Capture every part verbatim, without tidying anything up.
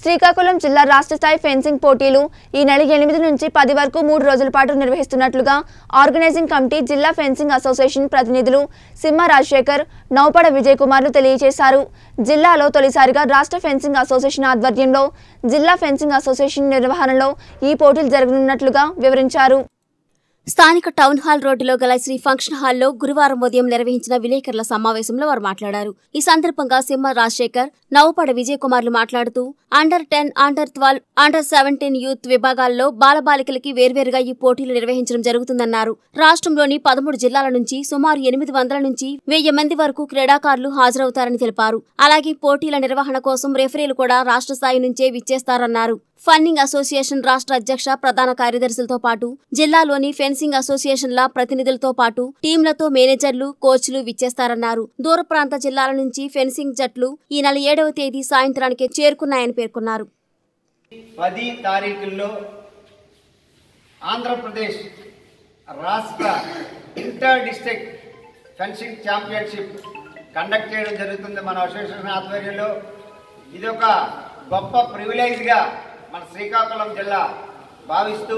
శ్రీకాకుళం జిల్లా రాష్ట్ర స్థాయి ఫెన్సింగ్ పోటీలు ఈ నెల ఎనిమిది నుంచి పది వరకు మూడు రోజుల పాటు నిర్వహిస్తున్నట్లుగా ఆర్గనైజింగ్ కమిటీ జిల్లా ఫెన్సింగ్ అసోసియేషన్ ప్రతినిధులు సింహ రాజశేఖర్, నౌపడ విజయ్ కుమార్లు తెలియజేశారు. జిల్లాలో తొలిసారిగా రాష్ట్ర ఫెన్సింగ్ అసోసియేషన్ ఆధ్వర్యంలో జిల్లా ఫెన్సింగ్ అసోసియేషన్ నిర్వహణలో ఈ పోటీలు జరగనున్నట్లుగా వివరించారు. స్థానిక టౌన్ హాల్ రోడ్డులో గల శ్రీ ఫంక్షన్ హాల్లో గురువారం ఉదయం నిర్వహించిన విలేకరుల సమావేశంలో వారు మాట్లాడారు. ఈ సందర్భంగా సింహ రాజశేఖర్, నౌపడ విజయ్ కుమార్లు మాట్లాడుతూ under ten, under twelve, under seventeen youth విభాగాల్లో బాలబాలికలకి వేర్వేరుగా ఈ పోటీలు నిర్వహించడం జరుగుతుందన్నారు. రాష్ట్రంలోని పదమూడు జిల్లాల నుంచి సుమారు ఎనిమిది వందల నుంచి వెయ్యి మంది వరకు క్రీడాకారులు హాజరవుతారని తెలిపారు. అలాగే పోటీల నిర్వహణ కోసం రెఫరీలు కూడా రాష్ట్ర స్థాయి నుంచే విచ్చేస్తారన్నారు. ఫన్నింగ్ అసోసియేషన్ రాష్ట్ర అధ్యక్ష, ప్రధాన కార్యదర్శులతో పాటు జిల్లాలోని ఫెన్సింగ్ అసోసియేషన్ల ప్రతినిధులతో పాటు టీంలతో మేనేజర్లు, కోచ్లు విచ్చేస్తారన్నారు. దూర ప్రాంత జిల్లాల నుంచి ఫెన్సింగ్ జట్లు ఈ నెల ఏడవ తేదీ సాయంత్రానికి చేరుకున్నాయని పేర్కొన్నారు. పది తారీఖుల్లో ఆంధ్రప్రదేశ్ రాష్ట్ర inter district fencing championship conduct చేయడం జరుగుతుంది మన అసోసియేషన్ ఆధ్వర్యంలో. ఇది ఒక గొప్ప ప్రివిలేజ్గా మన శ్రీకాకుళం జిల్లా భావిస్తూ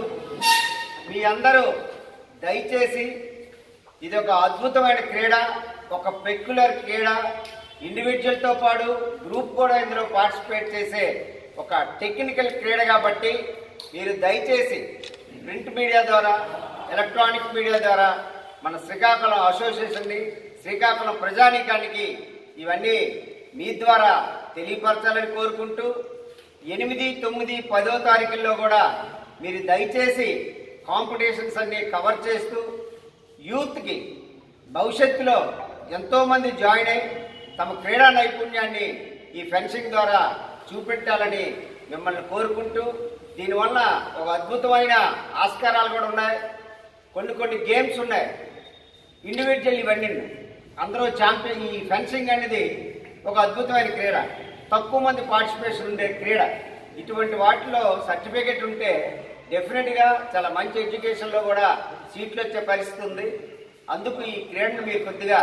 మీ అందరూ దయచేసి ఇది ఒక అద్భుతమైన క్రీడ, ఒక పెక్యులర్ క్రీడ. ఇండివిజువల్తో పాటు గ్రూప్ కూడా ఇందులో పార్టిసిపేట్ చేసే ఒక టెక్నికల్ క్రీడ కాబట్టి మీరు దయచేసి ప్రింట్ మీడియా ద్వారా, ఎలక్ట్రానిక్ మీడియా ద్వారా మన శ్రీకాకుళం అసోసియేషన్ని, శ్రీకాకుళం ప్రజానీకానికి ఇవన్నీ మీ ద్వారా తెలియపరచాలని కోరుకుంటూ ఎనిమిది, తొమ్మిది, పదో తారీఖుల్లో కూడా మీరు దయచేసి కాంపిటీషన్స్ అన్ని కవర్ చేస్తూ యూత్కి భవిష్యత్తులో ఎంతోమంది జాయిన్ అయి తమ క్రీడా నైపుణ్యాన్ని ఈ ఫెన్సింగ్ ద్వారా చూపెట్టాలని మిమ్మల్ని కోరుకుంటూ, దీనివల్ల ఒక అద్భుతమైన ఆస్కారాలు కూడా ఉన్నాయి. కొన్ని కొన్ని గేమ్స్ ఉన్నాయి, ఇండివిజువల్ ఇవన్నీ అందరూ ఛాంపియన్. ఈ ఫెన్సింగ్ అనేది ఒక అద్భుతమైన క్రీడ, తక్కువ మంది పార్టిసిపేషన్ ఉండే క్రీడ. ఇటువంటి వాటిలో సర్టిఫికెట్ ఉంటే డెఫినెట్గా చాలా మంచి ఎడ్యుకేషన్లో కూడా సీట్లు వచ్చే పరిస్థితి ఉంది. అందుకు ఈ క్రీడను మీరు కొద్దిగా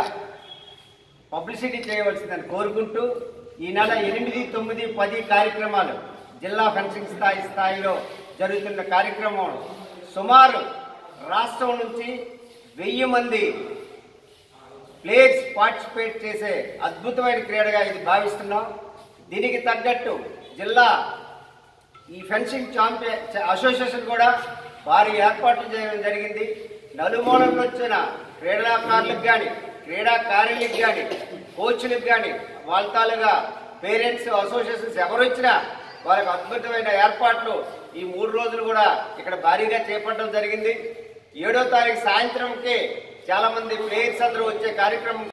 పబ్లిసిటీ చేయవలసిందని కోరుకుంటూ ఈ నెల ఎనిమిది, తొమ్మిది, పది కార్యక్రమాలు జిల్లా ఫెన్సింగ్ స్థాయి స్థాయిలో జరుగుతున్న కార్యక్రమం సుమారు రాష్ట్రం నుంచి వెయ్యి మంది ప్లేయర్స్ పార్టిసిపేట్ చేసే అద్భుతమైన క్రీడగా ఇది భావిస్తున్నాం. దీనికి తగ్గట్టు జిల్లా ఈ ఫెన్సింగ్ ఛాంపియన్ అసోసియేషన్ కూడా భారీ ఏర్పాట్లు చేయడం జరిగింది. నలుమూలలకు వచ్చిన క్రీడాకారులకు కానీ, క్రీడాకారులకు కానీ, కోచ్లకు కానీ, వాళ్ళ తాలుగా పేరెంట్స్ అసోసియేషన్స్ ఎవరు వచ్చినా వారికి అద్భుతమైన ఏర్పాట్లు ఈ మూడు రోజులు కూడా ఇక్కడ భారీగా చేపట్టడం జరిగింది. ఏడో తారీఖు సాయంత్రంకి చాలా మంది ప్లేయర్స్ అందరూ వచ్చే కార్యక్రమం